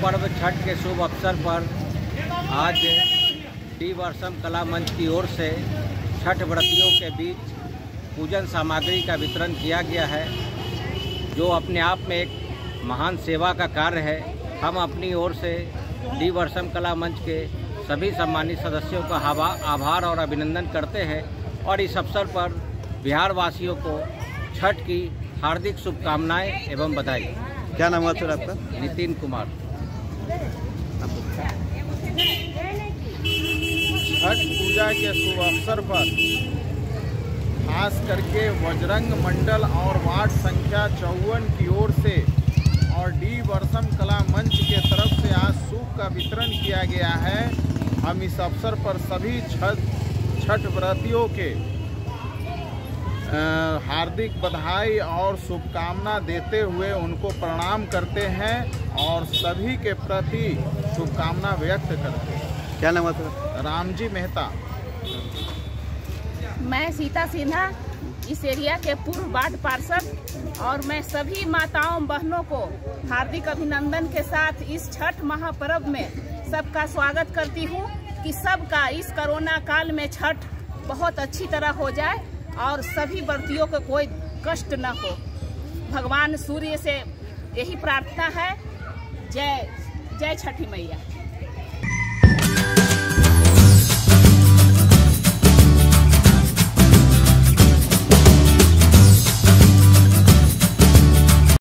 महापर्व छठ के शुभ अवसर पर आज डी वर्षम कला मंच की ओर से छठ व्रतियों के बीच पूजन सामग्री का वितरण किया गया है, जो अपने आप में एक महान सेवा का कार्य है। हम अपनी ओर से डी वर्षम कला मंच के सभी सम्मानित सदस्यों का आभार और अभिनंदन करते हैं और इस अवसर पर बिहार वासियों को छठ की हार्दिक शुभकामनाएं एवं बधाई। क्या नाम हुआ सर आपका? नितिन कुमार। छठ पूजा के शुभ अवसर पर खास करके बजरंग मंडल और वार्ड संख्या 54 की ओर से और डी वर्षम कला मंच के तरफ से आज सूप का वितरण किया गया है। हम इस अवसर पर सभी छठ व्रतियों के हार्दिक बधाई और शुभकामना देते हुए उनको प्रणाम करते हैं और सभी के प्रति शुभकामना व्यक्त करते हैं। क्या नाम है सर? रामजी मेहता। मैं सीता सिन्हा, इस एरिया के पूर्व वार्ड पार्षद, और मैं सभी माताओं बहनों को हार्दिक अभिनंदन के साथ इस छठ महापर्व में सबका स्वागत करती हूँ कि सबका इस कोरोना काल में छठ बहुत अच्छी तरह हो जाए और सभी व्रतियों को कोई कष्ट न हो। भगवान सूर्य से यही प्रार्थना है। जय जय छठी मैया।